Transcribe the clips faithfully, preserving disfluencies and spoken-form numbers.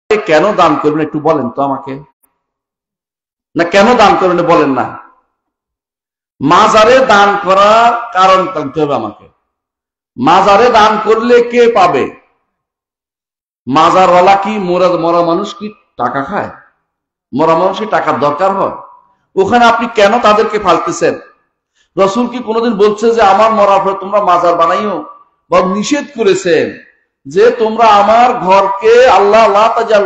কেন দান করবেন একটু বলেন তো আমাকে, না কেন দান করবেন বলেন না। মাজারে দান করার কারণ জানতে হবে আমাকে। মাজারে দান করলে কে পাবে? মাজারওয়ালা কি মরা মরা মানুষ কি টাকা খায়? মরা মানুষের টাকার দরকার হয়? ওখানে আপনি কেন তাদেরকে ফালতেছেন? রসুল কি কোনোদিন বলছে যে আমার মরার পরে তোমরা মাজার বানাইও? বা নিষেধ করেছেন যে তোমরা আমার ঘরকে আল্লাহ আল্লাহ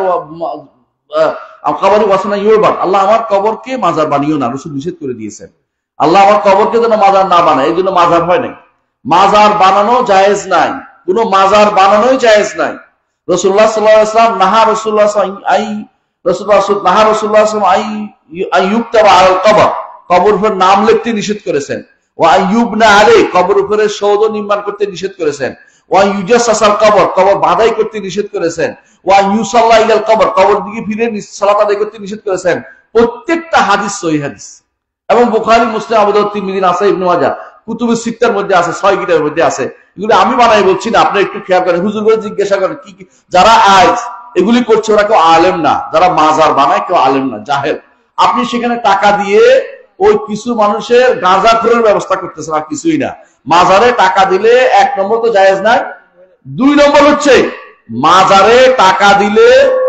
আল্লাহ আমার কবরকে মাজার বানিও না, রসুল নিষেধ করে দিয়েছেন। আল্লাহ আমার কবরকে যেন মাজার না বানায়, এই জন্য মাজার হয় নাই। মাজার বানানো জায়েজ নাই, কোন মাজার বানানোই জায়েজ নাই। রসুল্লাহ সাল্লাল্লাহু আলাইহি ওয়াসাল্লাম নাহা রসুল্লাহ আই রসুল্লাহ নাহা রসুল্লাহ আই আইয়ুবতাবা আলাল কবর, কবর উপর নাম লিখতে নিষেধ করেছেন। ওয়া আইয়ুবনা আলাই, কবর উপরে সৌধ নির্মাণ করতে নিষেধ করেছেন। ওয়া ইউজাসসাল কবর, কবর বাধাই করতে নিষেধ করেছেন। ওয়া ইউসাল্লা ইলাল কবর, কবর দিকে ফিরে সালাত আদায় করতে নিষেধ করেছেন। প্রত্যেকটা হাদিস সহিহ হাদিস, এবং বুখারী, মুসলিম, আবু দাউদ, তিরমিজি, নাসাই, ইবনে মাজাহ, কুতুবুস সিত্তার মধ্যে আছে, ছয় কিতাবের মধ্যে আছে। এগুলো আমি বানাই বলছি না, আপনি একটু খেয়াল করেন, হুজুর করে জিজ্ঞাসা করেন কি কি যারা আজ এগুলি করছে ওরা কেউ আলেম না, যারা মাজার বানায় কেউ আলেম না, জাহেল। আপনি সেখানে টাকা দিয়ে ওই কিছু মানুষের গাঁজাখোরের ব্যবস্থা করতেছেন, আর কিছুই না। মাজারে টাকা দিলে এক নম্বর তো জায়েজ নাই, দুই নম্বর হচ্ছে মাজারে টাকা দিলে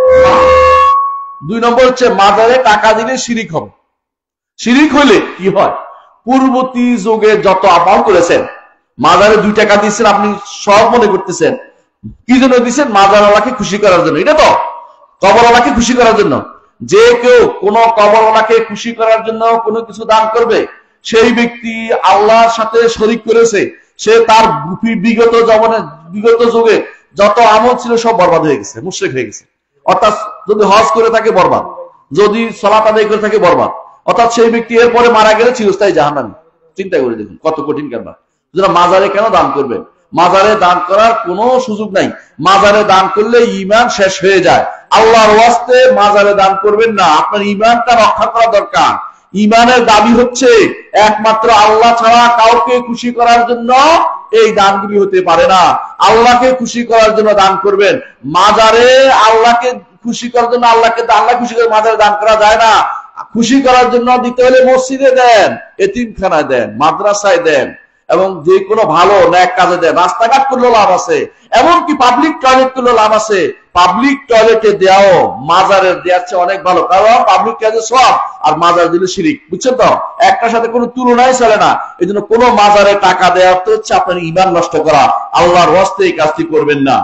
দুই নম্বর হচ্ছে মাজারে টাকা দিলে শিরিক হবে। শিরিক হইলে কি হয়? পূর্ববর্তী যুগে যত আমল করেছেন, মাজারে দুই টাকা দিচ্ছেন, আপনি সব মনে করতেছেন কি জন্য দিচ্ছেন? মাজারওয়ালাকে খুশি করার জন্য। এটা তো কবরওয়ালাকে খুশি করার জন্য। যে কেউ কোন কবরওয়ালাকে খুশি করার জন্য কোনো কিছু দান করবে, সেই ব্যক্তি আল্লাহর সাথে শরীক করেছে। সে তার বিগত জীবনে বিগত যুগে যত আমল ছিল সব বরবাদ হয়ে গেছে, মুশরিক হয়ে গেছে। অর্থাৎ যদি হজ করে থাকে বরবাদ, যদি সালাত আদায় করে থাকে বরবাদ। অর্থাৎ সেই ব্যক্তি এরপরে মারা গেলে চিরস্থায়ী জাহান্নামী। চিন্তা করে দেখুন কত কঠিন কারবার। মাজারে কেন দান করবেন? মাজারে দান করার কোনো সুযোগ নাই। মাজারে দান করলে ঈমান শেষ হয়ে যায়। আল্লাহর ওয়াস্তে মাজারে দান করবেন না, আপনার ঈমানটা রক্ষা করা দরকার। ঈমানের দাবি হচ্ছে একমাত্র আল্লাহ ছাড়া কাউকে খুশি করার জন্য এই দানগুলি হতে পারে না। আল্লাহকে খুশি করার জন্য দান করবেন। মাজারে আল্লাহকে খুশি করার জন্য আল্লাহকে আল্লাহ খুশি করে মাজারে দান করা যায় না। খুশি করার জন্য দিতে হলে মসজিদে দেন, এতিমখানায় দেন, মাদ্রাসায় দেন, এবং যে কোনো ভালো ন্যাক কাজে দেন। রাস্তাঘাট করলেও লাভ আছে, এমনকি পাবলিক টয়লেট করলেও লাভ আছে। পাবলিক টয়লেটে দেওয়াও মাজারের দেওয়ার চেয়ে অনেক ভালো, কারণ পাবলিক কাজে সব, আর মাজার দিলে শিরিক। বুঝছেন তো? একটার সাথে কোনো তুলনাই চলে না। এই জন্য কোনো মাজারে টাকা দেওয়ার তো হচ্ছে আপনার ঈমান নষ্ট করা। আল্লাহর ওয়াস্তে এই কাজটি করবেন না।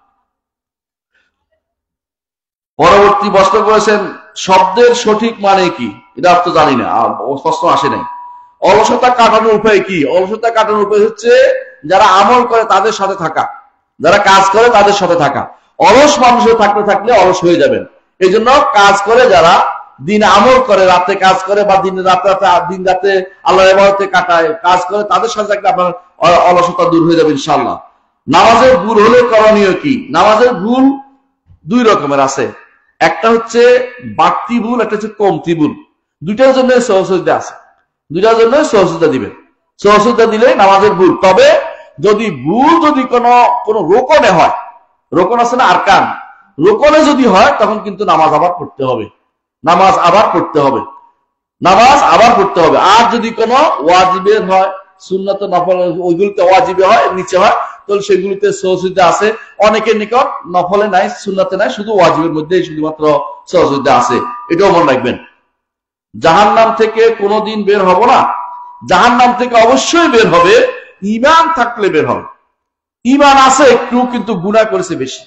পরবর্তী প্রশ্ন করেছেন, শব্দের সঠিক মানে কি? এটা তো জানি না, প্রশ্ন আসে নাই। অলসতা কাটানোর উপায় কি? অলসতা কাটানোর উপায় হচ্ছে যারা আমল করে তাদের সাথে থাকা, যারা কাজ করে তাদের সাথে থাকা। অলস মানুষের থাকতে থাকলে অলস হয়ে যাবেন। এই জন্য কাজ করে যারা দিন আমল করে, রাতে কাজ করে, বা দিন রাতে দিন রাতে আল্লাহর ইবাদতে কাটায়, কাজ করে, তাদের সাথে থাকলে আপনার অলসতা দূর হয়ে যাবে ইনশাআল্লাহ। নামাজের ভুল হলে করণীয় কি? নামাজের ভুল দুই রকমের আছে। একটা হচ্ছে বাড়তি ভুল, একটা হচ্ছে কমতি ভুল। দুইটার জন্য সহযোগিতা আছে, দুইটার জন্য সহযোগিতা দিবেন। সহযোগিতা দিলে নামাজের ভুল। তবে যদি ভুল যদি কোনো কোনো রোকনে হয়, রোকন আছে না আরকান, রোকনে যদি হয় তখন কিন্তু নামাজ আবার পড়তে হবে, নামাজ আবার পড়তে হবে, নামাজ আবার পড়তে হবে। আর যদি কোনো ওয়াজিবের হয়, সুন্নাত নফল, ওইগুলোতে ওয়াজিবে হয়, নিচে হয়, তাহলে সেগুলিতে সহযোগিতা আছে। অনেকের নিকট নফলে নাই, সুন্নাতে নাই, শুধু ওয়াজিবের মধ্যেই শুধুমাত্র সহযোগিতা আছে। এটাও মনে রাখবেন। জাহান্নাম থেকে কোনোদিন বের হব না, জাহান্নাম থেকে অবশ্যই বের হবে, ঈমান থাকলে বের হবে। ঈমান আছে একটু, কিন্তু গুনাহ করেছে বেশি।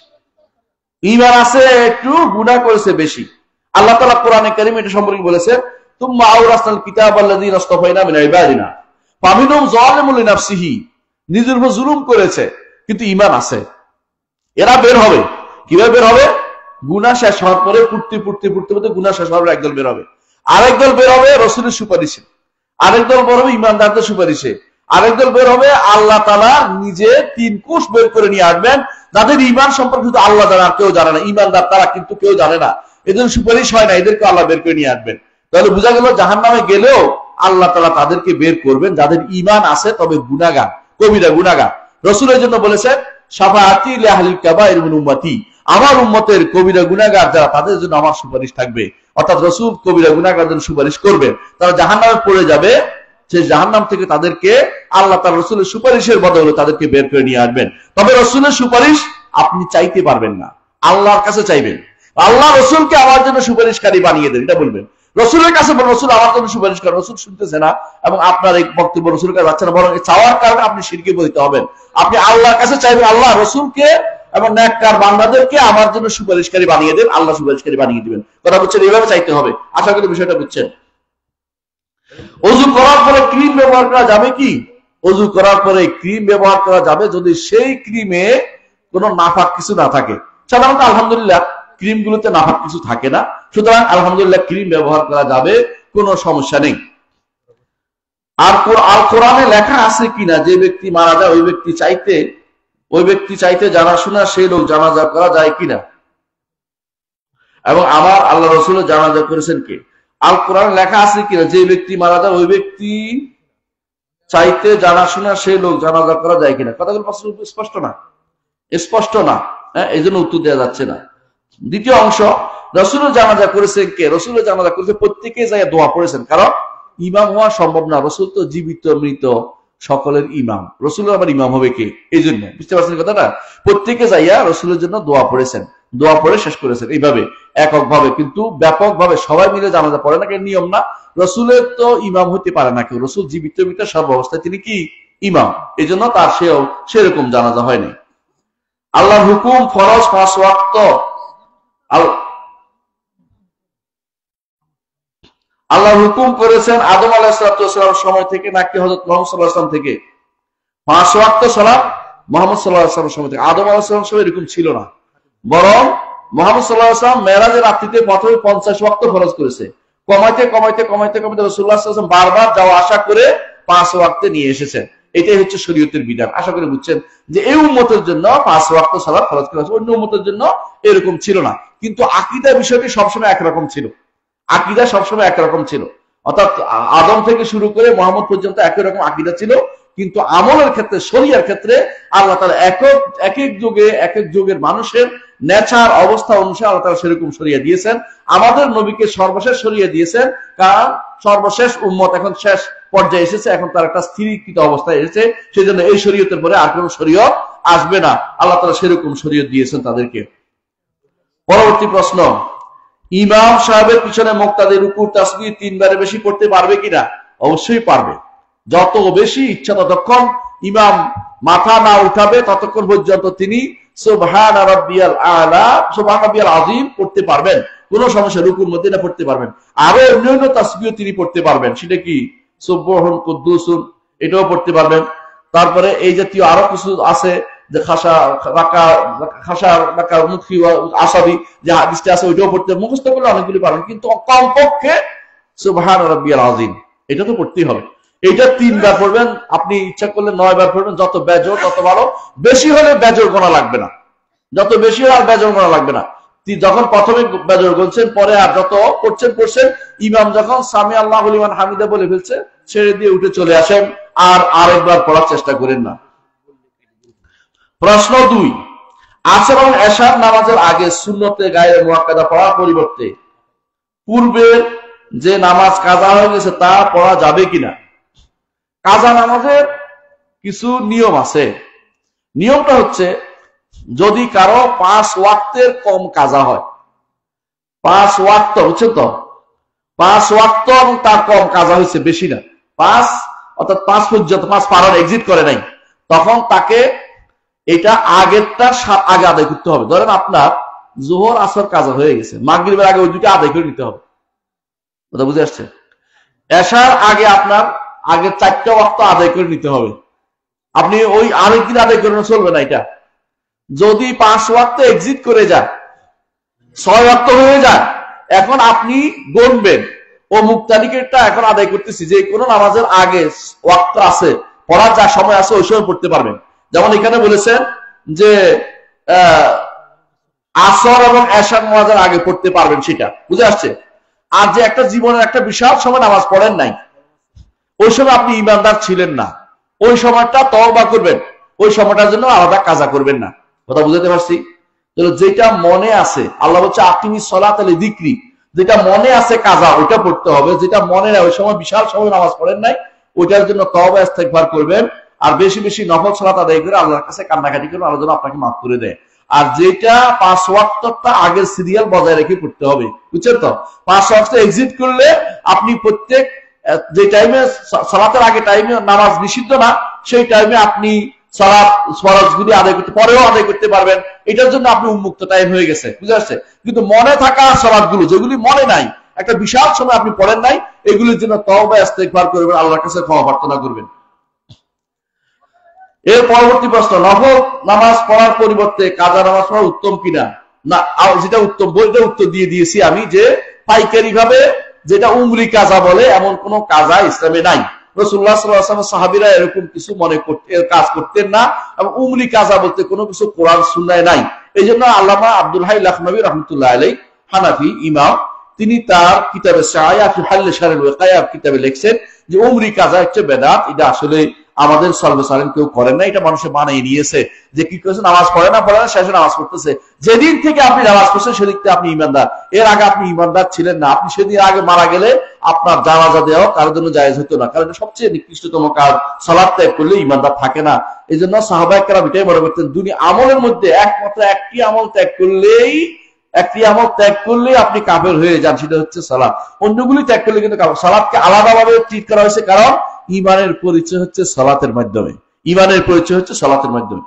ঈমান আছে একটু, গুনাহ করেছে বেশি। আল্লাহ তাআলা কোরআনে কারীমে এটা সম্পর্কে বলেছেন, তুম্মা আওরাসনাল কিতাবাল্লাযীনা ইসতাফাইনা মিন ইবাদিনা ফামিনহুম যালিমুন লিনাফসিহি, নিজের উপর জুলুম করেছে কিন্তু ঈমান আছে। এরা বের হবে। কিভাবে বের হবে? গুনাহ শেষ হওয়ার পরে পড়তে পড়তে পড়তে পড়তে গুনাহ শেষ হওয়ার একদল বের হবে, আরেক দল বের হবে রাসূলের সুপারিশে, আরেক দল বের হবে ঈমানদারদের সুপারিশে, আরেক দল বের হবে আল্লাহ তাআলা নিজে তিন কোষ বের করে নিয়ে আসবেন, যাদের ঈমান সম্পর্কে শুধু আল্লাহ জানে, আর কেউ জানে না। ঈমানদার তারা, কিন্তু কেউ জানে না, এদের সুপারিশ হয় না, এদেরকে আল্লাহ বের করে নিয়ে আসবেন। তাহলে বোঝা গেল জাহান্নামে গেলেও আল্লাহ তাআলা তাদেরকে বের করবেন যাদের ঈমান আছে, তবে গুনাহগার, কবিরা গুনাহগার। রাসূলের জন্য বলেছেন, শাফাআতি লিআহলিল কাবাইর মিন উম্মতি, আমার উম্মতের কবিরা গুনাহগার যারা, তাদের জন্য আমার সুপারিশ থাকবে। অর্থাৎ রাসূল কবিরা গুনাহগারদের জন্য সুপারিশ করবে, তারা জাহান্নামে পড়ে যাবে, সেই জাহান্নাম থেকে তাদেরকে আল্লাহ তার রাসূলের সুপারিশের বদলে তাদেরকে বের করে নিয়ে আসবেন। তবে রাসূলের সুপারিশ আপনি চাইতে পারবেন না, আল্লাহর কাছে চাইবেন। আল্লাহ রাসূলকে আমার জন্য সুপারিশকারী বানিয়ে দেন, এটা বলবেন। রাসূলের কাছে বলুন, রাসূল আমার জন্য সুপারিশ করেন। রাসূল শুনতেছে না এবং আপনার এই বক্তব্য রাসূলের কাছে যাচ্ছে না, বরং চাওয়ার কারণে আপনি শিরকে পতিত হবেন। আপনি আল্লাহর কাছে চাইবেন, আল্লাহ রাসূলকে এবং নেককার বান্দাদেরকে আমার জন্য সুপারিশকারী বানিয়ে দেন, আল্লাহ সুপারিশকারী বানিয়ে দিবেন। কথা বুঝছেন? এইভাবে চাইতে হবে। আশা করি বিষয়টা বুঝছেন। ওযু করার পরে ক্রিম ব্যবহার করা যাবে কি? ওযু করার পরে ক্রিম ব্যবহার করা যাবে যদি সেই ক্রিমে কোনো নাপাক কিছু না থাকে। সাধারণত আলহামদুলিল্লাহ ক্রিম গুলোতে নাপাক কিছু থাকে না, সুতরাং আলহামদুলিল্লাহ ক্রিম ব্যবহার করা যাবে, কোনো সমস্যা নেই। আর আল কোরআনে লেখা আছে কিনা যে ব্যক্তি মারা যায় ওই ব্যক্তি চাইতে ওই ব্যক্তি চাইতে জানাশোনা সেই লোক জানাজা করা যায় কিনা, এবং আমার আল্লাহ রাসূল জানাজা করেছেন কে? আল কোরআনে লেখা আছে কিনা যে ব্যক্তি মারা যায় ওই ব্যক্তি চাইতে জানাশোনা সেই লোক জানাজা করা যায় কিনা? কথাগুলো স্পষ্ট না, স্পষ্ট না, হ্যাঁ, এই জন্য উত্তর দেওয়া যাচ্ছে না। দ্বিতীয় অংশ, রাসূল জানাজা করেছেন কে? রাসূল জানাজা করেছে প্রত্যেকে যায় দোয়া পড়েছেন, কারণ ইমাম হওয়া সম্ভব না, রাসূল তো জীবিত মৃত সকলের ইমাম, রাসূলের আবার ইমাম হবে কে? এই জন্য বুঝতে পারছেন কথাটা? প্রত্যেকে যাইয়া রাসূলের জন্য দোয়া পড়েছেন, দোয়া পড়ে শেষ করেছেন এইভাবে একক ভাবে, কিন্তু ব্যাপক ভাবে সবাই মিলে জানাজা পড়ে না, নিয়ম না। রাসূলের তো ইমাম হতে পারে না কেউ, রাসূল জীবিত মৃত সব অবস্থায় তিনি কি ইমাম, এই জন্য তার সেও সেরকম জানাজা হয়নি। আল্লাহর হুকুম ফরজ পাঁচ ওয়াক্ত। আল্লাহ হুকুম করেছেন আদম আলাইহিস সালাম সময় থেকে নাকি হযরত মুহাম্মদ সাল্লাল্লাহু আলাইহি ওয়াসাল্লাম থেকে? পাঁচ ওয়াক্ত সালাত মুহাম্মদ সাল্লাল্লাহু আলাইহি ওয়াসাল্লাম সময় থেকে। আদম আলাইহিস সালাম সময় এরকম ছিল না, বরং মুহাম্মদ সাল্লাল্লাহু আলাইহি ওয়াসাল্লাম মেরাজের রাত্রিতে প্রথমে পঞ্চাশ ওয়াক্ত ফরজ করেছে, কমাইতে কমাইতে কমাইতে কমাইতে রাসূলুল্লাহ সাল্লাল্লাহু আলাইহি ওয়াসাল্লাম বারবার যাওয়া আসা করে পাঁচ ওয়াক্তে নিয়ে এসেছেন। এটাই হচ্ছে শরীয়তের বিধান। আশা করি বুঝছেন যে এই উম্মতের জন্য পাঁচ ওয়াক্ত সালাত ফরজ করা হয়েছে, অন্য উম্মতের জন্য এরকম ছিল না। কিন্তু আকীদা বিষয়টি সবসময় একরকম ছিল, আকীদা সবসময় একরকম ছিল, অর্থাৎ আদম থেকে শুরু করে মুহাম্মদ পর্যন্ত একই রকম আকীদা ছিল। কিন্তু আমলের ক্ষেত্রে, শরিয়ার ক্ষেত্রে আল্লাহ তাআলা একক এক এক যুগে এক এক যুগের মানুষের নেচার অবস্থা অনুসারে আল্লাহ তাআলা সেরকম শরিয়া দিয়েছেন। আমাদের নবীকে সর্বশেষ শরিয়া দিয়েছেন, কারণ সর্বশেষ উম্মত এখন শেষ পর্যায়ে এসেছে, এখন তার একটা স্থিরীকৃত অবস্থায় এসেছে, সেই জন্য এই শরীয়তের পরে আর কোন শরীয়ত আসবে না। আল্লাহ তাআলা সেরকম শরীয়ত দিয়েছেন তাদেরকে। পরবর্তী প্রশ্ন, ইমাম সাহেবের পিছনে মুক্তাদি রুকু তাসবিহ তিনবারের বেশি পড়তে পারবে কিনা? অবশ্যই পারবে। যত বেশি ইচ্ছা ততক্ষণ ইমাম মাথা না উঠাবে ততক্ষণ পর্যন্ত তিনি সুবহান রাব্বিয়াল আলা, সুবহান রাব্বিয়াল আযীম পড়তে পারবেন, কোনো সমস্যা, রুকুর মধ্যে না পড়তে পারবেন। আরো অন্যান্য তাসবিহ তিনি পড়তে পারবেন, সেটা কি সুবহান কুদ্দুসুন, এটাও পড়তে পারবেন। তারপরে এই জাতীয় আরো কিছু আছে যে খাসা রাকা খাসা রাকা মুখী আসাবি যে হাদিসটা আছে ওইটাও পড়তে, মুখস্থ করলে অনেকগুলি পারবেন, কিন্তু কমপক্ষে সুবহান রাব্বিয়াল আযীম এটা তো পড়তেই হবে। এটা তিনবার পড়বেন, আপনি ইচ্ছা করলে নয় বার পড়বেন, যত বেজোর তত ভালো। বেশি হলে বেজোর গোনা লাগবে না, যত বেশি হলে আর বেজোর গোনা লাগবে না। যখন প্রথমে বেজোর বলছেন, পরে আর যত পড়ছেন পড়ছেন, ইমাম যখন সামি আল্লাহু লিমান হামিদা বলে ফেলছে ছেড়ে দিয়ে উঠে চলে আসেন, আর আরেকবার পড়ার চেষ্টা করেন না। প্রশ্ন দুই, আসর এবং এশার নামাজের আগে সুন্নতে গায়ে মুআক্কাদা পড়ার পরিবর্তে পূর্বের যে নামাজ কাজা হয়ে গেছে তা পড়া যাবে কিনা? কাজা নামাজের কিছু নিয়ম আছে। নিয়মটা হচ্ছে, যদি কারো পাঁচ ওয়াক্তের কম কাজা হয়, পাঁচ ওয়াক্ত হচ্ছে তো পাঁচ ওয়াক্ত এবং তার কম কাজা হয়েছে, বেশি না, পাঁচ অর্থাৎ পাঁচ পর্যন্ত, পাঁচ পারার এক্সিট করে নাই, তখন তাকে এটা আগেরটা আগে আদায় করতে হবে। ধরেন আপনার জোহর আসর কাজা হয়ে গেছে, মাগরিবের আগে ওই দুটো আদায় করে নিতে হবে, কথা বুঝে আসছে? এশার আগে আপনার আগে চারটা ওয়াক্ত আদায় করে নিতে হবে, আপনি ওই আরেকদিন আদায় করে চলবে না। এটা যদি পাঁচ ওয়াক্ত এক্সিট করে যায়, ছয় ওয়াক্ত হয়ে যায়, এখন আপনি গণবেন ও মুক্তালিকেরটা এখন আদায় করতেছি, যে কোনো নামাজের আগে ওয়াক্ত আছে, পড়ার যা সময় আছে ওই সময় পড়তে পারবেন। যেমন এখানে বলেছেন যে আসর এবং এশার নামাজের আগে পড়তে পারবেন, সেটা বুঝে আসছে। আর যে একটা জীবনের একটা বিশাল সময় নামাজ পড়েন নাই, ওই সময় আপনি ইমানদার ছিলেন না, ওই সময়টা তওবা করবেন, ওই সময়টার জন্য আলাদা কাজা করবেন না। কথা বুঝাতে পারছি? যেটা মনে আছে, আল্লাহ বলছে আকিমি সলাত আলি যিকরি, যেটা মনে আছে কাজা ওইটা পড়তে হবে, যেটা মনে নাই ওই সময় বিশাল সময় নামাজ পড়েন নাই ওইটার জন্য তওবা ইস্তেগফার করবেন, আর বেশি বেশি নফল সালাত আদায় করে আল্লাহর কাছে কান্নাকাটি করুন, আল্লাহ যেন আপনাকে মাফ করে দেয়। আর যেটা পাঁচ ওয়াক্তটা আগের সিরিয়াল বজায় রেখে পড়তে হবে, বুঝছেন তো? পাঁচ ওয়াক্ত এক্সিট করলে আপনি প্রত্যেক যে টাইমে সালাতের আগে টাইমে নামাজ নিষিদ্ধ না, সেই টাইমে আপনি সালাত ফরজগুলি আদায় করতে পরেও আদায় করতে পারবেন, এটার জন্য আপনি উন্মুক্ত টাইম হয়ে গেছে, বুঝতে পারছেন? কিন্তু মনে থাকা সালাতগুলো যেগুলি মনে নাই, একটা বিশাল সময় আপনি পড়েন নাই, এগুলির জন্য তওবা ইস্তেগফার করবেন, আল্লাহর কাছে ক্ষমা প্রার্থনা করবেন। এর পরবর্তী প্রশ্ন, নফল নামাজ পড়ার পরিবর্তে কাজা নামাজ পড়া উত্তম কিনা? না, যেটা উত্তম বইটা উত্তর দিয়ে দিয়েছি আমি, যে পাইকারি ভাবে যেটা উমরি কাজা বলে এমন কোন কাজা ইসলামে নাই। রাসূলুল্লাহ সাল্লাল্লাহু আলাইহি ওয়াসাল্লাম সাহাবীরা এরকম কিছু মনে করতেন, কাজ করতেন না, এবং উমরি কাজা বলতে কোনো কিছু কোরআন সুন্নায় নাই। এই জন্য আল্লামা আব্দুল হাই লাখনবী রাহমাতুল্লাহ আলাইহি, হানাফি ইমাম, তিনি তার কিতাবে সায়া ফি হাল শারুল ওয়াকায়া কিতাবে লিখছেন যে উমরি কাজা হচ্ছে বেদাত, এটা আসলে আমাদের সলবে সালেন কেউ করেন না, এটা মানুষে বানিয়ে নিয়েছে। যে কি করেছে, নামাজ পড়ে না পড়ে না শেষে নামাজ পড়তেছে। যেদিন থেকে আপনি নামাজ পড়ছেন সেদিন থেকে আপনি ইমানদার, এর আগে আপনি ইমানদার ছিলেন না। আপনি সেদিন আগে মারা গেলে আপনার জানাজা দেওয়া কারোর জন্য জায়েজ হতো না, কারণ সবচেয়ে নিকৃষ্টতম কাজ, সালাত ত্যাগ করলে ইমানদার থাকে না। এই জন্য সাহাবায়ে কেরাম এটাই মনে করতেন, দুনিয়া আমলের মধ্যে একমাত্র একটি আমল ত্যাগ করলেই একটি আমল ত্যাগ করলে আপনি কাফের হয়ে যান, সেটা হচ্ছে সালাত। অন্যগুলি ত্যাগ করলে কিন্তু কাফের। সালাতকে আলাদাভাবে ট্রিট করা হয়েছে, কারণ ইমানের পরিচয় হচ্ছে সালাতের মাধ্যমে, ইমানের পরিচয় হচ্ছে সালাতের মাধ্যমে।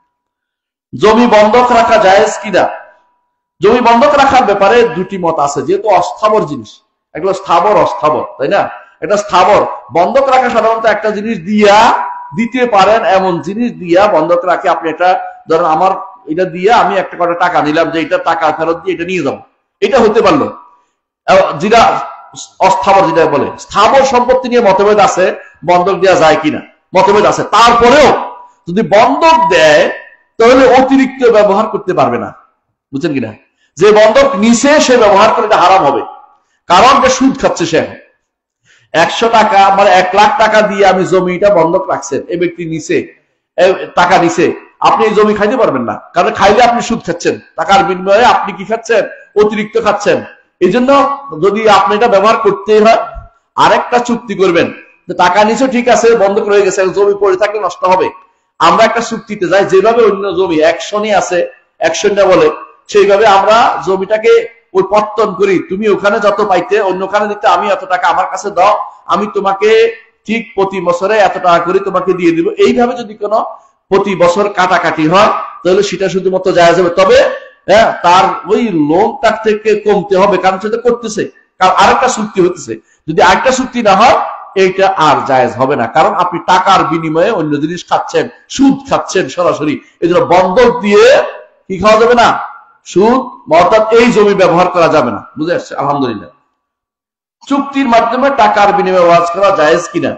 জমি বন্ধক রাখা জায়েজ কিনা? জমি বন্ধক রাখার ব্যাপারে দুটি মত আছে, যেহেতু অস্থাবর জিনিস, এগুলো স্থাবর অস্থাবর, তাই না? এটা স্থাবর। বন্ধক রাখা সাধারণত একটা জিনিস দিয়া দিতে পারেন, এমন জিনিস দিয়া বন্ধক রাখে। আপনি এটা ধরেন, আমার এটা দিয়ে আমি একটা কটা টাকা নিলাম, যে এটা টাকা ফেরত দিয়ে এটা নিয়ে যাবো, এটা হতে পারলো। যেটা অস্থাবর যেটা বলে, স্থাবর সম্পত্তি নিয়ে মতভেদ আছে, বন্ধক দেওয়া যায় কিনা মতভেদ আছে। তারপরেও যদি বন্ধক দেয় তাহলে অতিরিক্ত ব্যবহার করতে পারবে না, বুঝছেন কিনা? যে বন্ধক নিছে সে ব্যবহার করে এটা হারাম হবে, কারণ যে সুদ খাচ্ছে সে। একশো টাকা মানে এক লাখ টাকা দিয়ে আমি জমিটা বন্ধক রাখছেন, এই ব্যক্তি নিছে টাকা নিছে, আপনি এই জমি খাইতে পারবেন না, কারণ খাইলে আপনি সুদ খাচ্ছেন, টাকার বিনিময়ে আপনি কি খাচ্ছেন? অতিরিক্ত খাচ্ছেন। এই জন্য যদি আপনি এটা ব্যবহার করতেই হয়, আরেকটা চুক্তি করবেন, যে টাকা নিছো ঠিক আছে, বন্ধক রয়ে গেছে, জমি পড়ে থাকলে নষ্ট হবে। আমরা একটা চুক্তিতে যাই, যেভাবে অন্য জমি একশনই আছে, একশনটা বলে, সেইভাবে আমরা জমিটাকে ওই পত্তন করি। তুমি ওখানে যত পাইতে অন্যখানে দিতে, আমি এত টাকা আমার কাছে দাও, আমি তোমাকে ঠিক প্রতি বছরে এত টাকা করে তোমাকে দিয়ে দিব। এইভাবে যদি কোনো প্রতি বছর কাটাকাটি হয় তাহলে সেটা শুধুমাত্র জায়েজ হবে। তবে হ্যাঁ, তার ওই লোনটার থেকে কমতে হবে, কারণ সেটা করতেছে, কারণ আরেকটা চুক্তি হতেছে। যদি আরেকটা চুক্তি না হয় এইটা আর জায়েজ হবে না, কারণ আপনি টাকার বিনিময়ে অন্য জিনিস খাচ্ছেন, সুদ খাচ্ছেন সরাসরি। এই জন্য বন্ধক দিয়ে কি খাওয়া যাবে না? সুদ, অর্থাৎ এই জমি ব্যবহার করা যাবে না। বুঝে আসছে? আলহামদুলিল্লাহ। চুক্তির মাধ্যমে টাকার বিনিময়ে ওয়াজ করা জায়েজ কিনা?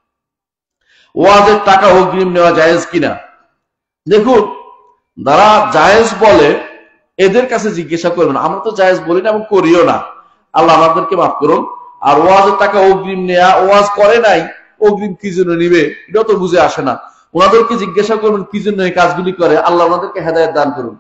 ওয়াজের টাকা অগ্রিম নেওয়া জায়েজ কিনা? দেখুন, যারা জায়েজ বলে এদের কাছে জিজ্ঞাসা করবেন, আমরা তো জায়েজ বলি না এবং করিও না, আল্লাহ আমাদেরকে মাফ করুন। আর ওয়াজের টাকা অগ্রিম নেয়া, ওয়াজ করে নাই, অগ্রিম কি জন্য নিবে এটা তো বুঝে আসে না। ওনাদেরকে জিজ্ঞাসা করবেন কি জন্য এই কাজগুলি করে, আল্লাহ ওনাদেরকে হেদায়েত দান করুন।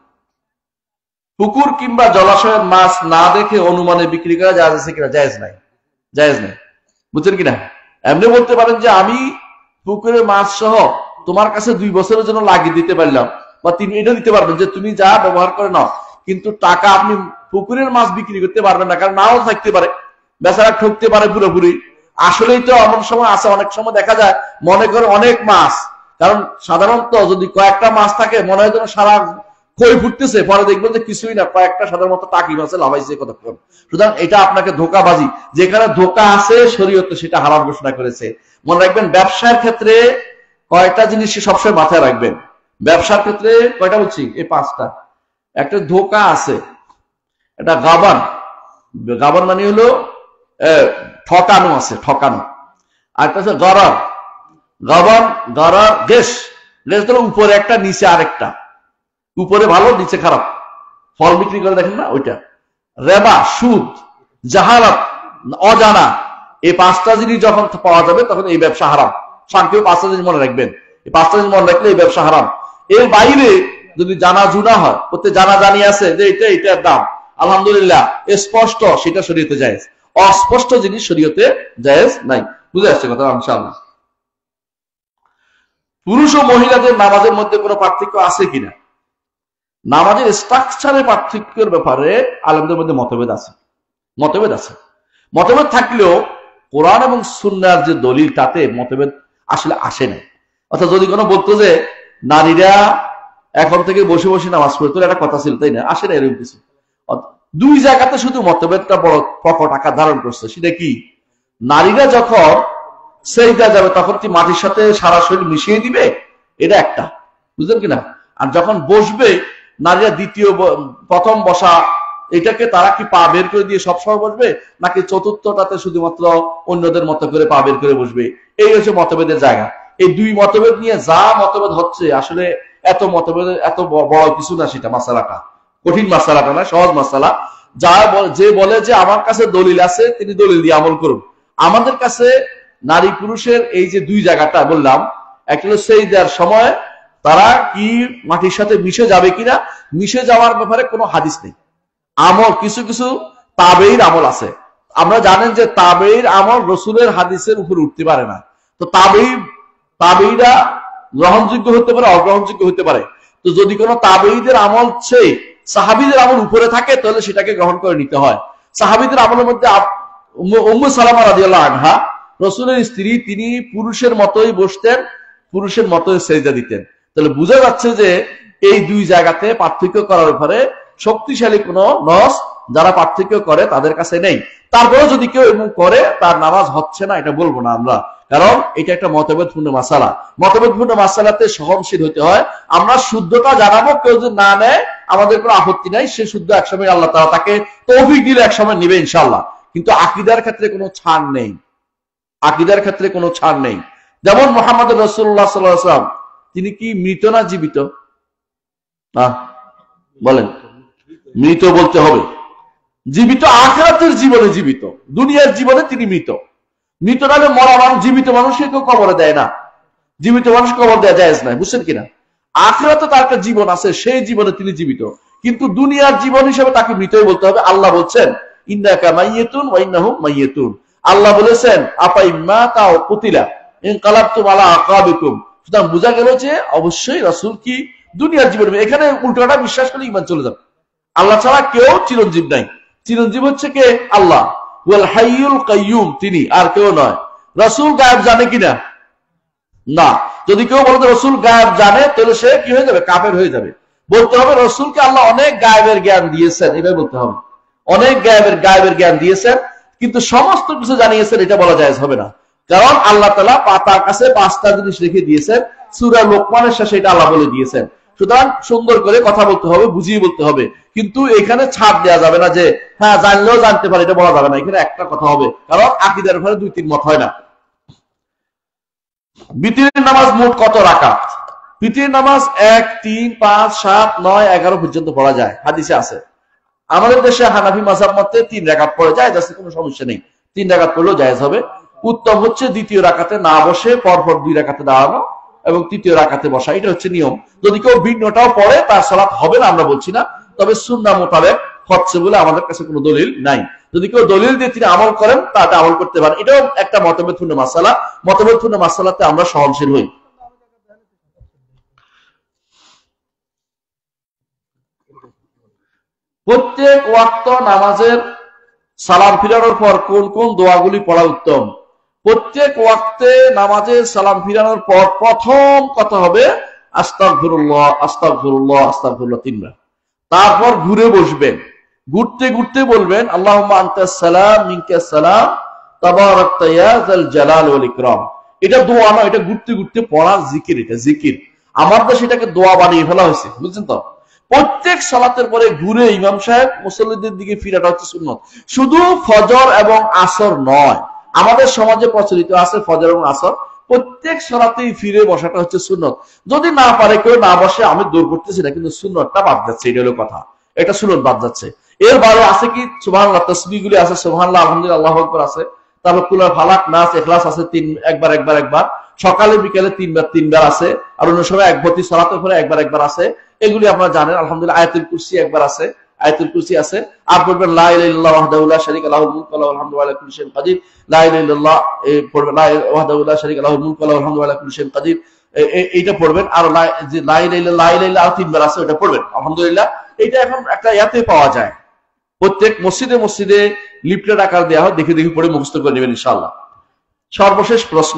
পুকুর কিংবা জলাশয়ের মাছ না দেখে অনুমানে বিক্রি করা জায়েজ আছে কিনা? জায়েজ নাই, জায়েজ নাই, বুঝছেন কিনা? এমনি বলতে পারেন যে আমি পুকুরের মাছ সহ তোমার কাছে দুই বছরের জন্য লাগিয়ে দিতে পারলাম, বা তিনি এটা দিতে পারবেন যে তুমি যা ব্যবহার করে নাও, কিন্তু টাকা আপনি পুকুরের মাছ বিক্রি করতে পারবেন না, কারণ নাও থাকতে পারে, বেচারা ঠকতে পারে পুরোপুরি। আসলেই তো এমন সময় আছে, অনেক সময় দেখা যায় মনে করে অনেক মাছ, কারণ সাধারণত যদি কয়েকটা মাছ থাকে মনে হয় যেন সারা কই ফুটতেছে, পরে দেখবেন যে কিছুই না, কয়েকটা সাধারণত টাকি মাছে লাভাইছে কতক্ষণ। সুতরাং এটা আপনাকে ধোকাবাজি, যেখানে ধোকা আছে শরীয়ত সেটা হারাম ঘোষণা করেছে। মনে রাখবেন, ব্যবসার ক্ষেত্রে কয়টা জিনিস সবসময় মাথায় রাখবেন। ব্যবসার ক্ষেত্রে কয়টা বলছি? এই পাঁচটা। একটা ধোকা আছে, এটা গাবান, গাবান মানে হলো ঠকানো আছে, ঠকানো। আর একটা হচ্ছে গরার, গাবান গরার, গেস, গেস ধরো উপরে একটা নিচে আরেকটা, উপরে ভালো নিচে খারাপ, ফল বিক্রি করে দেখেন না ওইটা। রেবা, সুদ, জাহালাত, অজানা, এই পাঁচটা জিনিস যখন পাওয়া যাবে তখন এই ব্যবসা হারাম। সংক্ষেপে পাঁচটা জিনিস মনে রাখবেন, এই পাঁচটা জিনিস মনে রাখলে এই ব্যবসা হারাম। এর বাইরে যদি জানা জুনা হয়, প্রত্যেক জানা জানি আছে যে এটা এটার দাম, আলহামদুলিল্লাহ স্পষ্ট, সেটা শরীয়তে জায়েজ। অস্পষ্ট জিনিস শরীয়তে জায়েজ নাই। বুঝে আসছে কথা ইনশাআল্লাহ। পুরুষ ও মহিলাদের নামাজের মধ্যে কোনো পার্থক্য আছে কিনা? নামাজের স্ট্রাকচারে পার্থক্যের ব্যাপারে আলেমদের মধ্যে মতভেদ আছে। মতভেদ আছে মতভেদ থাকলেও কোরআন এবং সুন্নাহর যে দলিল, তাতে মতভেদ আসলে আসে না। অর্থাৎ যদি কোনো বলতো যে নারীরা এখন থেকে বসে বসে নামাজ পড়তো, একটা কথা ছিল, তাই না? আসে না এরকম কিছু। দুই জায়গাতে শুধু মতভেদটা বড় প্রকট আকার ধারণ করছে। সেটা কি? নারীরা যখন সেজদা যাবে তখন কি মাটির সাথে সারা শরীর মিশিয়ে দিবে? এটা একটা, বুঝলেন কিনা? আর যখন বসবে নারীরা দ্বিতীয় প্রথম বসা এটাকে তারা কি পা বের করে দিয়ে সবসময় বসবে, নাকি চতুর্থটাতে শুধুমাত্র অন্যদের মতো করে পা বের করে বসবে? এই হচ্ছে মতভেদের জায়গা। এই দুই মতভেদ নিয়ে যা মতভেদ হচ্ছে, আসলে এত মতভেদ এত বড় কিছু না। সেটা মাসালাটা কঠিন মাসালাটা না, সহজ মাসালা। যা যে বলে যে আমার কাছে দলিল আছে, তিনি দলিল দিয়ে আমল করুন। আমাদের কাছে নারী পুরুষের এই যে দুই জায়গাটা বললাম, একটা হলো সেজদার সময় তারা কি মাটির সাথে মিশে যাবে কিনা, মিশে যাওয়ার ব্যাপারে কোনো হাদিস নেই। আমল কিছু কিছু তাবেঈর আমল আছে। আমরা জানেন যে তাবেঈর আমল রসুলের হাদিসের উপর উঠতে পারে না। তো তাবেঈ তাবেঈরা গ্রহণযোগ্য হতে পারে, অগ্রহণযোগ্য হতে পারে। তো যদি কোনো তাবেঈদের আমল সেই সাহাবীদের আমল উপরে থাকে, তাহলে সেটাকে গ্রহণ করে নিতে হয়। সাহাবীদের আমলের মধ্যে উম্মু সালামা রাদিয়াল্লাহু আনহা, রসুলের স্ত্রী, তিনি পুরুষের মতোই বসতেন, পুরুষের মতোই সেজদা দিতেন। তাহলে বোঝা যাচ্ছে যে এই দুই জায়গাতে পার্থক্য করার ব্যাপারে শক্তিশালী কোন নস যারা পার্থক্য করে তাদের কাছে নেই। তারপরে যদি কেউ এমন করে তার নামাজ হচ্ছে না, এটা বলবো না আমরা, কারণ এটা একটা মতভেদপূর্ণ মাসালা। মতভেদপূর্ণ মাসালাতে সহনশীল হতে হয়। আমরা শুদ্ধতা জানাবো, কেউ যদি না নেয় আমাদের কোনো আপত্তি নাই। সে শুদ্ধ একসময় আল্লাহ তাআলা তাকে তৌফিক দিলে একসময় নিবে ইনশাআল্লাহ। কিন্তু আকীদার ক্ষেত্রে কোনো ছাড় নেই, আকীদার ক্ষেত্রে কোনো ছাড় নেই। যেমন মুহাম্মদ রাসূলুল্লাহ সাল্লাল্লাহু আলাইহি ওয়াসাল্লাম, তিনি কি মৃত না জীবিত? না, বলেন। মৃত বলতে হবে। জীবিত আখিরাতের জীবনে জীবিত, দুনিয়ার জীবনে তিনি মৃত। মৃত নামে মরা মানুষ, জীবিত মানুষকে কেউ কবরে দেয় না। জীবিত মানুষ কবর দেওয়া জায়েজ নাই, বুঝছেন কিনা? আখিরাতে তার একটা জীবন আছে, সেই জীবনে তিনি জীবিত, কিন্তু দুনিয়ার জীবন হিসেবে তাকে মৃতই বলতে হবে। আল্লাহ বলছেন ইন্নাকা মাইয়াতুন ওয়া ইন্নাহুম মাইয়াতুন। আল্লাহ বলেছেন আপা ইম্মাতা ওয়া কুতিলা ইনকালাবতুম আলা আকাবিকুম। সুতরাং বোঝা গেল যে অবশ্যই রাসূল কি দুনিয়ার জীবন। এখানে উল্টোটা বিশ্বাস করলে ঈমান চলে যাবে। আল্লাহ ছাড়া কেউ চিরঞ্জীব নাই। চিরঞ্জীব হচ্ছে কে? আল্লাহ। ওয়াল হাইয়ুল কাইয়ুম, তিনি, আর কেউ নয়। রাসূল গায়েব জানে কিনা? না। যদি কেউ বলে রাসূল গায়েব জানে, তাহলে সে কি হয়ে যাবে? কাফের হয়ে যাবে। বলতে হবে রাসূলকে আল্লাহ অনেক গায়েবের জ্ঞান দিয়েছেন, এটাই বলতে হবে। অনেক গায়েবের গায়েবের জ্ঞান দিয়েছেন, কিন্তু সমস্ত কিছু জানিয়েছেন, এটা বলা জায়েজ হবে না। কারণ আল্লাহ তাআলা তার কাছে পাঁচটা জিনিস রেখে দিয়েছেন, সূরা লোকমানের শেষে এটা আল্লাহ বলে দিয়েছেন। সুতরাং সুন্দর করে কথা বলতে হবে, বুঝিয়ে বলতে হবে। কিন্তু এখানে ছাড় দেওয়া যাবে না যে হ্যাঁ জানলেও জানতে পারে, এটা বলা যাবে না। এখানে একটা কথা হবে, কারণ আকীদার ব্যাপারে দুই তিন মত হয় না। বিতিরের নামাজ মোট কত রাকাত? বিতিরের নামাজ এক, তিন, পাঁচ, সাত, নয়, এগারো পর্যন্ত পড়া যায়, হাদিসে আছে। আমাদের দেশে হানাফি মাযহাব মতে তিন রাকাত পড়ে যায়, যাচ্ছে কোনো সমস্যা নেই। তিন রাকাত পড়লেও জায়েজ হবে। উত্তম হচ্ছে দ্বিতীয় রাকাতে না বসে পরপর দুই রাকাতে দাঁড়ানো এবং তৃতীয় রাকাতে বসা, এটা হচ্ছে নিয়ম। যদি কেউ ভিন্নটাও পড়ে তার সালাত হবে না আমরা বলছি না, তবে সুন্নাহ মোতাবেক হচ্ছে বলে আমাদের কাছে কোনো দলিল নাই। যদি কেউ দলিল দিয়ে তিনি আমল করেন, তাতে আমল করতে পারেন। এটাও একটা মতভেদপূর্ণ মাসালা। মতভেদপূর্ণ মাসালাতে আমরা সহনশীল হই। প্রত্যেক ওয়াক্ত নামাজের সালাম ফিরানোর পর কোন কোন দোয়াগুলি পড়া উত্তম? প্রত্যেক ওয়াক্তে নামাজে সালাম ফিরানোর পর প্রথম কথা হবে আস্তাগফিরুল্লাহ আস্তাগফিরুল্লাহ আস্তাগফিরুল্লাহ তিনবার। তারপর ঘুরে বসবেন, ঘুরতে ঘুরতে বলবেন আল্লাহুম্মা আনতাস সালাম মিনকাস সালাম তাবারাকতা ইয়া যাল জালাল ওয়াল ইকরাম। এটা দোয়া না, এটা ঘুরতে ঘুরতে পড়া জিকির। এটা জিকির, আমাদের সেটাকে দোয়া বানিয়ে ফেলা হয়েছে, বুঝছেন তো? প্রত্যেক সালাতের পরে ঘুরে ইমাম সাহেব মুসল্লিদের দিকে ফিরাটা হচ্ছে সুন্নত। শুধু ফজর এবং আসর নয়, আমাদের সমাজে প্রচলিত আছে ফজর এবং আসর, প্রত্যেক সালাতেই ফিরে বসাটা হচ্ছে সুন্নত। যদি না পারে কেউ না বসে, আমি দূর করতেছি না, কিন্তু সুন্নতটা বাদ যাচ্ছে, এটা হলো কথা। এটা সুন্নত বাদ যাচ্ছে। এর বাইরে আছে কি সুবহানাল্লাহ তাসবিহগুলি আছে, সুবহানাল্লাহ আলহামদুলিল্লাহ আল্লাহু আকবার আছে, তারপর কুল ফালাক নাস ইখলাস আছে, তিন একবার একবার একবার, সকালে বিকেলে তিনবার তিনবার আছে, আর অন্য সময় এক ভর্তি সালাতের পরে একবার একবার আছে। এগুলি আপনারা জানেন। আলহামদুলিল্লাহ আয়াতুল কুরসি একবার আছে, আয়াতুল কুরসি আছে। আর পড়বেন লা ইলাহা ইল্লাল্লাহু ওয়াহদাহু লা শারীকা লাহুল মুলকু ওয়া লাহুল হামদু ওয়া আলা কুল্লি শাইইন কাদির। লা ইলাহা ইল্লাল্লাহ পড়বেন, লা ইলাহা ওয়াহদাহু লা শারীকা লাহুল মুলকু ওয়া লাহুল হামদু ওয়া আলা কুল্লি শাইইন কাদির, এইটা পড়বেন। আর লা ইলাহা ইল্লাল্লাহ লা ইলাহা ইল্লাল্লাহ তিনবার আছে, ওটা পড়বেন। আলহামদুলিল্লাহ এটা এখন একটা ইয়াতে পাওয়া যায়, প্রত্যেক মসজিদে মসজিদে লিফলেট আকার দেওয়া হয়, দেখে দেখে পড়ে মুখস্থ করে নেবেন ইনশাআল্লাহ। সর্বশেষ প্রশ্ন,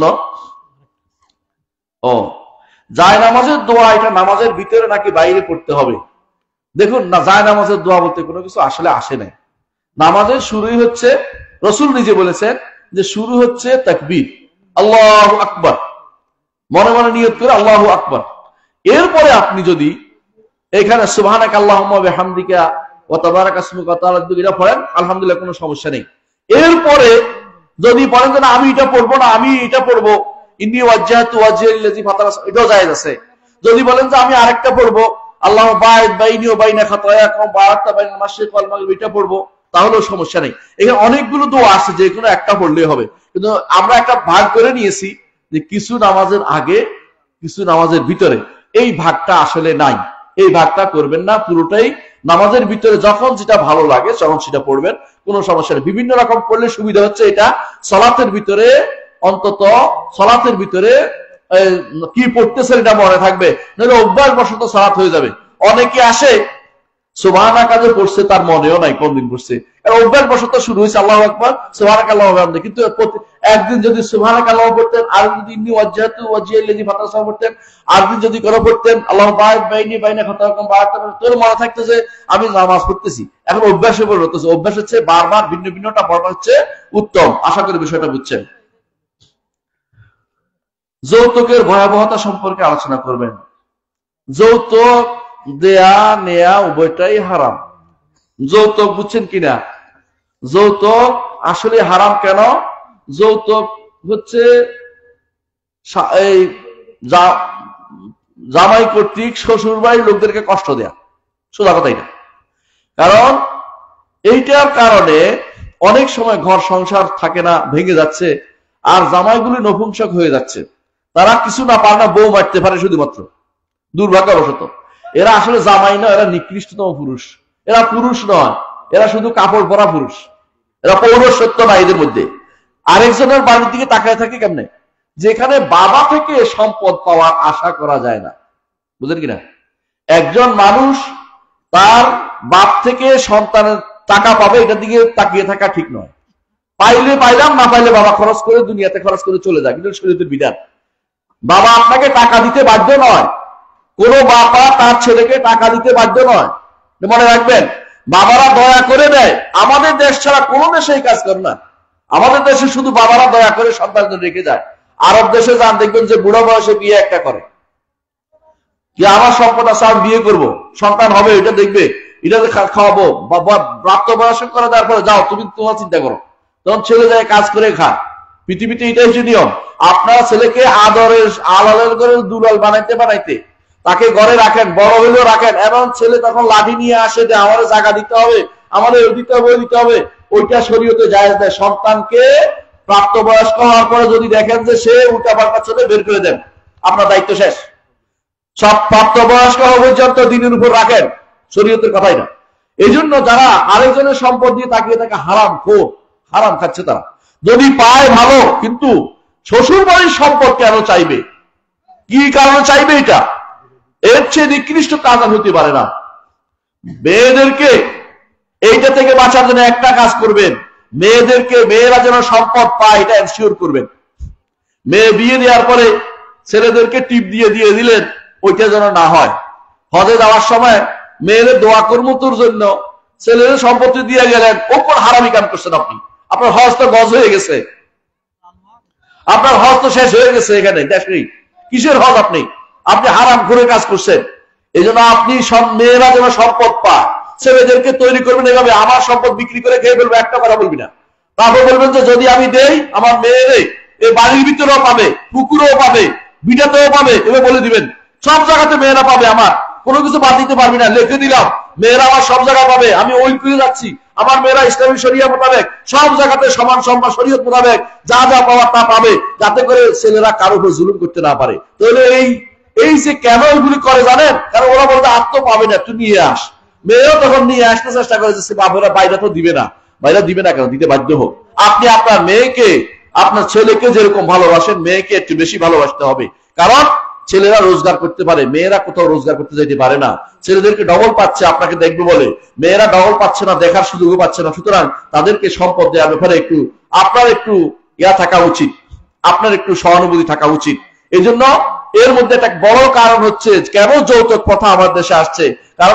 ও যায় নামাজের দোয়া এটা নামাজের ভিতরে নাকি বাইরে পড়তে হবে? দেখুন না, যায় নামাজের দোয়া বলতে কোনো কিছু আসলে আসে নাই। নামাজের শুরুই হচ্ছে, রসুল নিজে বলেছেন যে শুরু হচ্ছে তাকবীর, আল্লাহু আকবার, মনে মনে নিয়ত করে আল্লাহু আকবার। এরপরে আপনি যদি এখানে সুবহানাকা আল্লাহুম্মা ওয়া বিহামদিকা ওয়া তাবারাকা ইসমুকা ওয়া তাআলা এটা পড়েন, আলহামদুলিল্লাহ কোনো সমস্যা নেই। এরপরে যদি বলেন যে আমি এটা পড়বো না, আমি এটা পড়বো ইন্নী ওয়াজ্জাহতু ওয়াজহিয়া লিল্লাযী ফাতারা, এটাও জায়েজ আছে। যদি বলেন যে আমি আরেকটা পড়বো আল্লাহু বা'id বাইনি ওয়া বাইনা খাতায়াকুম ওয়া বা'আদতা বাইনাল মাশরিক ওয়াল মাগরিব, এটা পড়বো, তাহলেও সমস্যা নেই। এখানে অনেকগুলো দোয়া আছে, যে কোনো একটা পড়লেই হবে। কিন্তু আমরা একটা ভাগ করে নিয়েছি যে কিছু নামাজের আগে কিছু নামাজের ভিতরে, এই ভাগটা আসলে নাই, এই ভাগটা করবেন না। পুরোটাই নামাজের ভিতরে যখন যেটা ভালো লাগে তখন সেটা পড়বেন, কোনো সমস্যা নেই। বিভিন্ন রকম পড়লে সুবিধা হচ্ছে এটা সালাতের ভিতরে, অন্তত সালাতের ভিতরে কি পড়তেছে এটা মনে থাকবে, নইলে অভ্যাস বশত সালাত হয়ে যাবে। অনেকে আসে সুবহানাকা যে পড়ছে তার মনেও নাই কোনদিন পড়ছে, অভ্যাস বশত শুরু হয়েছে আল্লাহু আকবার সুবহানাকা আল্লাহু ওয়া বিহামদিহি, কিন্তু একদিন যদি সুবহানাকা আল্লাহু পড়তেন, আর যদি ইন্নী ওয়াজ্জাহতু ওয়াজহিয়া লিল্লাযী ফাতারা সালাত পড়তেন, আর দিন যদি করে পড়তেন আল্লাহু বা'id বাইনি বাইনা খাতায়াকুম ওয়া বা'আদতা, তোর মনে থাকতো যে আমি নামাজ পড়তেছি। এখন অভ্যাসে পরিণত হচ্ছে, অভ্যাস হচ্ছে বারবার ভিন্ন ভিন্নটা পড়া হচ্ছে উত্তম। আশা করি বিষয়টা বুঝছেন। যৌতুকের ভয়াবহতা সম্পর্কে আলোচনা করবেন। যৌতুক দেয়া নেয়া উভয়টাই হারাম। যৌতুক বুঝছেন কিনা? যৌতুক আসলে হারাম কেন? যৌতুক হচ্ছে এই জামাই কর্তৃক শ্বশুর বাড়ির লোকদেরকে কষ্ট দেয়া, সোজা কথা এটা। কারণ এইটার কারণে অনেক সময় ঘর সংসার থাকে না, ভেঙে যাচ্ছে, আর জামাইগুলি নপুংসক হয়ে যাচ্ছে। তারা কিছু না পারে না, বউ মারতে পারে শুধুমাত্র, দুর্ভাগ্যবশত। এরা আসলে জামাই নয়, এরা নিকৃষ্টতম পুরুষ। এরা পুরুষ নয়, এরা শুধু কাপড় পরা পুরুষ। এরা পৌরসত্য না এদের মধ্যে। আরেকজনের বাড়ির দিকে তাকায় থাকে কেমনে? যেখানে বাবা থেকে সম্পদ পাওয়ার আশা করা যায় না, বুঝলেন কিনা? একজন মানুষ তার বাপ থেকে সন্তানের টাকা পাবে, এটার দিকে তাকিয়ে থাকা ঠিক নয়। পাইলে পাইলাম, না পাইলে বাবা খরচ করে দুনিয়াতে খরচ করে চলে যায়, কিন্তু শরীয়তের বিধান। বাবা আপনাকে টাকা দিতে বাধ্য নয়, কোন বাবা তার ছেলেকে টাকা দিতে বাধ্য নয়, মনে রাখবেন। বাবারা দয়া করে দেয়, আমাদের দেশ ছাড়া কোন দেশে এই কাজ করে না। আমাদের দেশে শুধু বাবারা দয়া করে সন্তানদের রেখে যায়। আরব দেশে যান, দেখবেন যে বুড়ো বয়সে বিয়ে একটা করে, যে আমার সম্পদ আছে আমি বিয়ে করবো, সন্তান হবে, এটা দেখবে, এটা খাওয়াবো, প্রাপ্ত বয়সে করে দেওয়ার পরে যাও তুমি তোমার চিন্তা করো, তখন ছেলে যায় কাজ করে খায়। পৃথিবীতে এটাই হচ্ছে নিয়ম। আপনার ছেলেকে আদরের আলালের করে দুলাল বানাইতে বানাইতে তাকে ঘরে রাখেন, বড় হলেও রাখেন, এবং ছেলে তখন লাঠি নিয়ে আসে যে আমার জায়গা দিতে হবে, আমাদের দিতে হবে, দিতে হবে, ওইটা শরীয়তে জায়েজ দেয়। সন্তানকে প্রাপ্তবয়স্ক হওয়ার পরে যদি দেখেন যে সে উল্টা পাল্টা চলে, বের করে দেন, আপনার দায়িত্ব শেষ। সব প্রাপ্তবয়স্ক হওয়া পর্যন্ত দিনের উপর রাখেন, শরীয়তের কথাই না। এই জন্য যারা আরেকজনের সম্পদ দিয়ে তাকিয়ে থাকে হারাম খোর, হারাম খাচ্ছে তারা। যদি পায় ভালো, কিন্তু শ্বশুর বাড়ির সম্পদ কেন চাইবে? কি কারণে চাইবে? এটা এর চেয়ে নিকৃষ্ট কাজ হতে পারে না। মেয়েদেরকে এইটা থেকে বাঁচার জন্য একটা কাজ করবেন, মেয়েদেরকে মেয়েরা যেন সম্পদ পায় এটা এনশিওর করবেন। মেয়ে বিয়ে দেওয়ার পরে ছেলেদেরকে টিপ দিয়ে দিয়ে দিলেন, ওইটা যেন না হয়। হজে যাওয়ার সময় মেয়েদের দোয়া কর্মতোর জন্য ছেলেদের সম্পত্তি দিয়ে গেলেন, ও কোন হারামি কাম করছেন আপনি? আপনার হজ তো গজ হয়ে গেছে, আপনার হজ তো শেষ হয়ে গেছে, এখানে দেশেই কিসের হজ? আপনি আপনি হারাম করে কাজ করছেন। এই জন্য আপনি সব মেয়েরা যেন সম্পদ পায়, ছেলেদেরকে তৈরি করবেন এভাবে, আমার সম্পদ বিক্রি করে খেয়ে ফেলবো, একটা কথা বলবি না। তারপর বলবেন যে যদি আমি দেই আমার মেয়েরে এই বাড়ির ভিতরেও পাবে, পুকুরেও পাবে, বিটাতেও পাবে, এভাবে বলে দিবেন। সব জায়গাতে মেয়েরা পাবে, আমার কোনো কিছু বাদ দিতে পারবি না, লিখে দিলাম মেয়েরা আমার সব জায়গায় পাবে। আমি ওই করে যাচ্ছি, আমার মেয়েরা ইসলামী শরিয়া মোতাবেক সব জায়গাতে সমান সম্মান শরীয়ত মোতাবেক যা যা পাওয়ার তা পাবে, যাতে করে ছেলেরা কারো উপর জুলুম করতে না পারে। তাহলে এই এই যে কেন এগুলি করে জানেন? কারণ ওরা বলতে আর তো পাবে না, তুই নিয়ে আস। মেয়েও তখন নিয়ে আসতে চেষ্টা করে যে বাবুরা বাইরে তো দিবে না, বাইরে দিবে না কেন, দিতে বাধ্য হোক। আপনি আপনার মেয়েকে, আপনার ছেলেকে যেরকম ভালোবাসেন, মেয়েকে একটু বেশি ভালোবাসতে হবে। কারণ ছেলেরা রোজগার করতে পারে, মেয়েরা কোথাও রোজগার করতে যেতে পারে না। ছেলেদেরকে ডবল পাচ্ছে আপনাকে দেখবে বলে, মেয়েরা ডবল পাচ্ছে না, দেখার সুযোগও পাচ্ছে না। সুতরাং তাদেরকে সম্পদ দেওয়ার ব্যাপারে একটু আপনার একটু ইয়া থাকা উচিত, আপনার একটু সহানুভূতি থাকা উচিত। এই জন্য এর মধ্যে একটা বড় কারণ হচ্ছে কেন যৌতুক প্রথা আমাদের দেশে আসছে। কারণ